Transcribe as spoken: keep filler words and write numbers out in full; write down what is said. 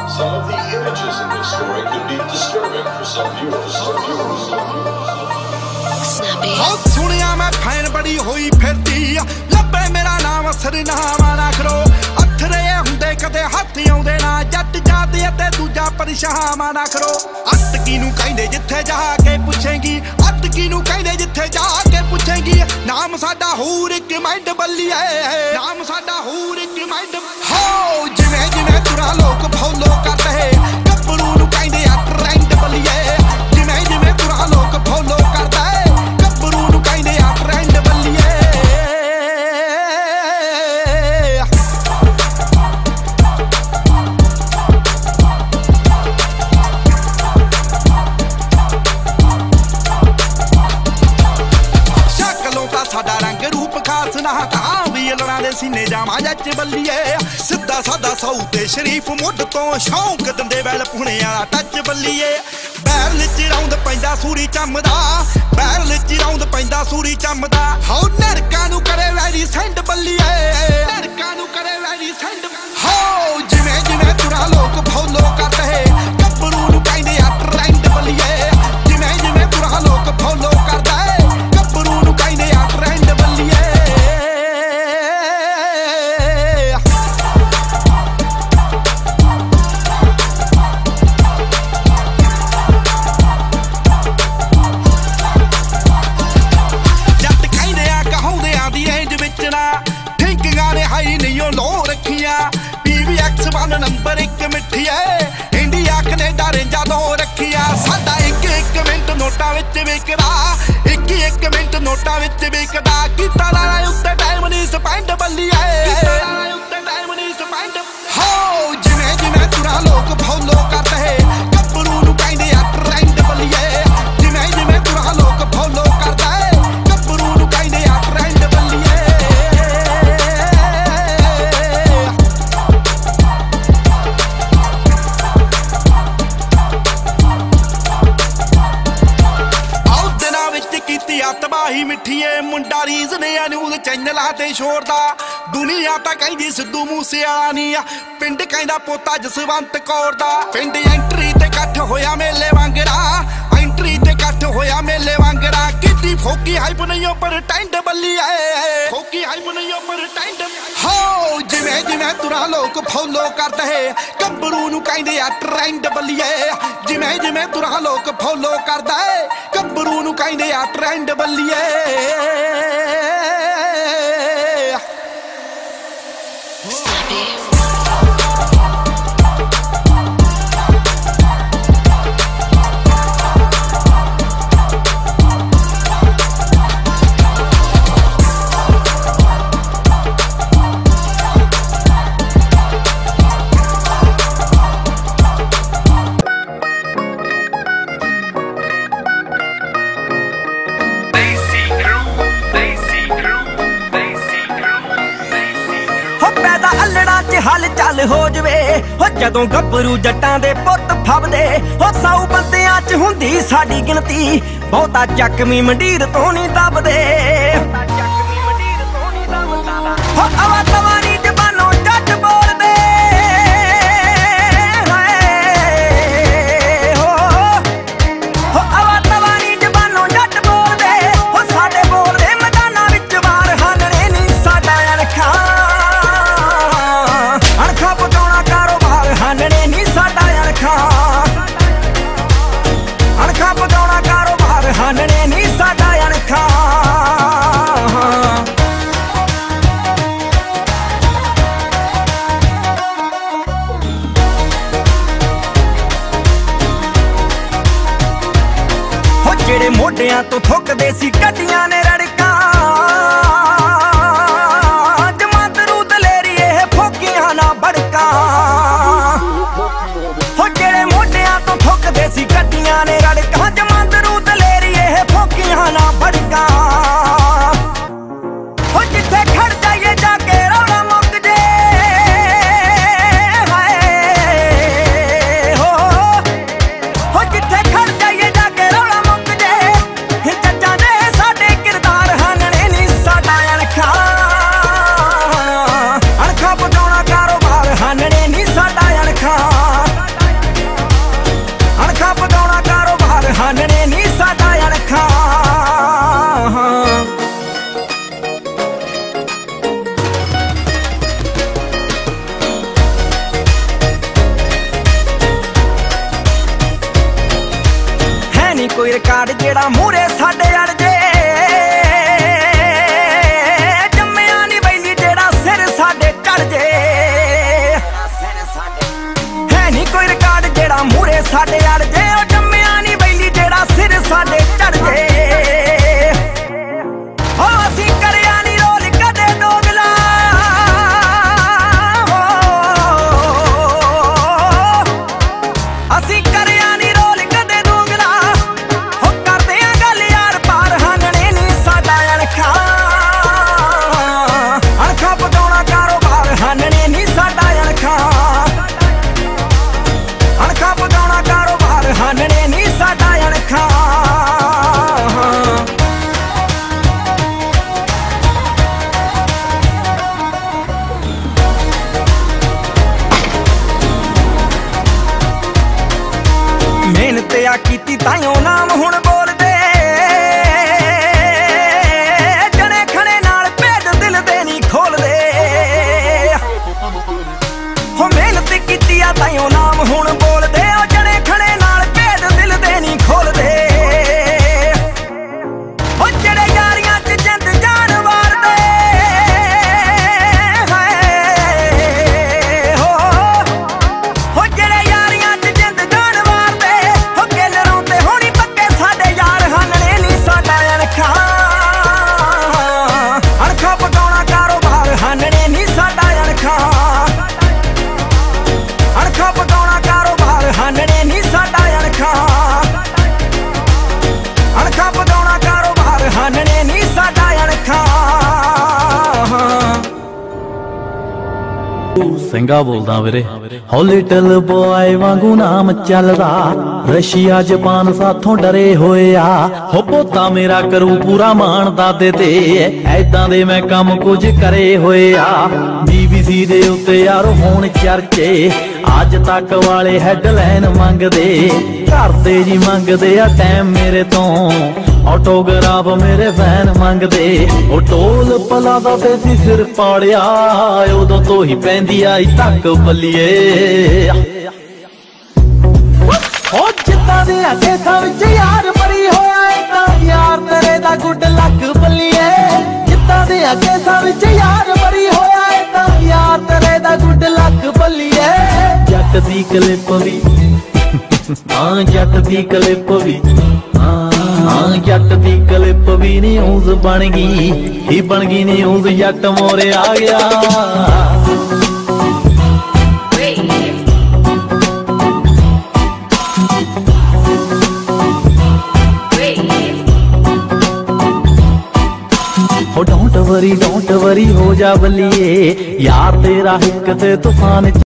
Some of the images in this story could be disturbing for some viewers. Some viewers. Some viewers. बहुत सुनिया मैं fan बड़ी हुई फिरती लब्बे मेरा नाम सरनामा ना करो अथरे हुंदे कदे हाथी आउंदे ना जट जाती ते दूजा परिशामा ना करो अटकी नू कहंदे जिथे जा के पुछेंगी अटकी नू कहंदे जिथे जा के पुछेंगी नाम साडा हूर इक मैंड बल्लीए नाम साडा हूर इक मैंड हो जिवें जिवें तुरा लोक फॉलो करदे गब्बरू नू कहंदे आ ट्रेंड बल्लीए जिवें जिवें तुरा लोक फॉलो करदे गब्बरू नू कहंदे आ ट्रेंड बल्लीए साडा रंग रूप खास ना तां भी लड़ा दे सीने जावा जच बल्लीए सीधा सादा सौ ते शरीफ मुੱਢ तो शौक दंदे वैल पुणे वाला टच बल्लीए बैरल च रौंद पैंदा सूरी चमदा बैरल च रौंद पैंदा सूरी चमदा हो नरकां नू करे वैरी सेंड बल्लीए नरकां नू करे वैरी सेंड हो जिवें जिवें तुरा लोक फॉलो करदे गब्बरू नू कहंदे आ ट्रेंड बल्लीए जिवें जिवें तुरा लोक फॉलो करदे गब्बरू नू कहंदे आ ट्रेंड बल्लीए जट कहंदे आ कहाउंदे आ दी रेंज विच ना ठिंकियां ने हाई नहीं लो रखियां पीवी एक्स वन नंबर एक मिठिए इंडिया कनेडा रेंजा दो रखियां साडा एक एक मिनट नोटा विच विकदा एक एक मिनट नोटा विच विकदा कीता लाला उत्ते टाइम नहीं स्पेंड बल्लीए कीता लाला उत्ते टाइम नहीं स्पेंड हो जिवें जिवें तुरा लोक फॉलो करदे गब्बरू नू कहंदे आ ट्रेंड बल्लीए जिवें जिवें तुरा लोक फॉलो करदे गब्बरू नू कहंदे आ ट्रेंड बल्लीए तबाही मिठिए मुंडा रीज ने न्यूज़ चैनल ते छोड़दा दुनिया तां कहंदी सिद्धू मूसे वाला नी आ पिंड कहंदा पोता जसवंत कौर दा पिंड एंट्री ते इकट्ठ होया मेले वांगरा एंट्री ते इकट्ठ होया मेले वांगरा कितनी फोकी हाइप नहीं पर टेंड बल्लीए फोकी हाइप नहीं पर टेंड हो जिवें जिवें तुरा लोक फॉलो करदे गब्बरू नू कहंदे आ ट्रेंड बल्लीए जिवें जिवें तुरा लोक फॉलो करदे गब्बरू नू कहंदे आ ट्रेंड बल्लीए हल चल हो जवे हो जदों गब्बरू जट्टां दे पुत्त फबदे हो सौ बंदियां च हुंदी साडी गिनती बहुता जख्मी मंडीर तो नहीं दबदे हो अवा तवारी जबानों जट बोलदे हो हो अवा तवारी जबानों जट बोलदे हो साडे बोलदे मैदानां विच वार हालणे नहीं साडा अणखा अणखा पकाउणा कारोबार हालणे नहीं साडा अणखा अणखा पकाउणा कारोबार हालणे नहीं साडा अणखा हो जेड़े मोढियां तो थुकदे सी गड्डियां ने रड़का हो जेड़े मोढियां तो थुकदे सी गड्डियां ने रड़का जमांदरू दलेरीए फोकियां ना बड़का हो जिथे खड़ जाइए जाके रौला मुक जे हाय हो हो जिथे खड़ जाइए जाके रौला मुक जे जज्जां ने साडे किरदार कोई रिकॉर्ड जेड़ा मूरे साडे अड़ जे, जम्मिया नी बैली जेड़ा सिर साडे चढ़ जे। है नी कोई रिकॉर्ड जेड़ा मूरे साडे अड़ जे, जम्मिया नी बैली जेड़ा सिर साडे चढ़ जे। मेहनत आ कीती ताइयों नाम हुण बोलदे, जने खने नाल भेद दिल दे नी खोलदे। हो मेहनत कीती आ ताइयों नाम हुण बोलदे, जने खने नाल भेद दिल दे नी खोलदे। हो जड़े यारियां च जिंद जान वारदे, हो हो जड़े यारियां च जिंद जान वारदे, अणखा पकाउणा कारोबार हानने नी साडा अणखा। अणखा पकाउणा कारोबार हानने नी साडा अणखा। अणखा पकाउणा कारोबार हानने नी साडा अणखा। ਸਿੰਘਾ ਬੋਲਦਾ ਵੀਰੇ ਹੋ ਲਿਟਲ ਬॉय ਵਾਂਗੂ ਨਾਮ ਚੱਲਦਾ, ਰਸ਼ੀਆ ਜਪਾਨ ਸਾਥੋਂ ਡਰੇ ਹੋਏ ਆ। ਹੋ ਪੋਤਾ ਮੇਰਾ ਕਰੂ ਪੂਰਾ ਮਾਣ ਦਾਦੇ ਤੇ, ਐਦਾਂ ਦੇ ਮੈਂ ਕੰਮ ਕੁਝ ਕਰੇ ਹੋਏ ਆ। ਬੀਬੀਸੀ ਦੇ ਉੱਤੇ ਯਾਰ ਹੋਣ ਚਰਚੇ, ਅੱਜ ਤੱਕ ਵਾਲੇ ਹੈਡਲਾਈਨ ਮੰਗਦੇ। ਘਰ ਦੇ ਜੀ ਮੰਗਦੇ ਆ ਟਾਈਮ ਮੇਰੇ ਤੋਂ, ਆਟੋਗ੍ਰਾਫ ਮੇਰੇ ਫੈਨ ਮੰਗਦੇ। ਉਹ ਟੋਲ ਪਲਾ ਦਾ ਤੇ ਸੀ ਸਿਰ ਪਾੜਿਆ, ਉਦੋਂ ਤੋਂ ਹੀ ਪੈਂਦੀ ਆਈ ਤੱਕ ਬੱਲੀਏ। ਉਹ ਜਿੱਦਾਂ ਦੇ ਕੇਸਾਂ ਵਿੱਚ ਯਾਰ ਮਰੀ ਹੋਇਆ ਏ, ਤਾਂ ਯਾਰ ਤੇਰੇ ਦਾ ਗੁੱਡ ਲੱਕ ਬੱਲੀਏ। ਜਿੱਦਾਂ ਦੇ ਕੇਸਾਂ ਵਿੱਚ ਯਾਰ ਮਰੀ ਹੋਇਆ ਏ, ਤਾਂ ਯਾਰ ਤੇਰੇ ਦਾ ਗੁੱਡ ਲੱਕ ਬੱਲੀਏ। ਜੱਟ ਦੀ ਕਲਿੱਪ ਵੀ ਹਾਂ, ਜੱਟ ਦੀ ਕਲਿੱਪ ਵੀ ਹਾਂ, ਜੱਟ ਦੀ ਕਲਿੱਪ ਵੀ ਨਿਊਜ਼ ਬਣ ਗਈ, ਹੀ ਬਣ ਗਈ ਨਿਊਜ਼। ਜੱਟ ਮੋਰੇ ਆ ਗਿਆ। हो डोंट वरी डोंट वरी हो जा बलिए, यार तेरा हिक ते तूफान